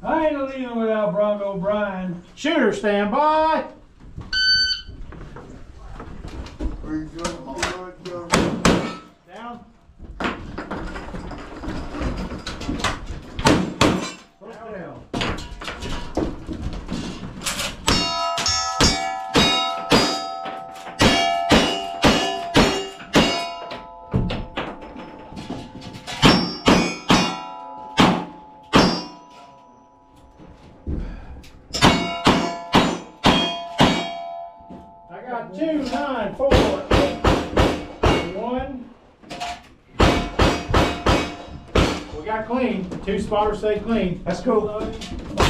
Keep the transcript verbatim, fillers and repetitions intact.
I ain't leaving without Bronco Brian. Shooter, stand by. Down. Down. I got two, nine, four, eight, one. We got clean. Two spotters stay clean. That's cool.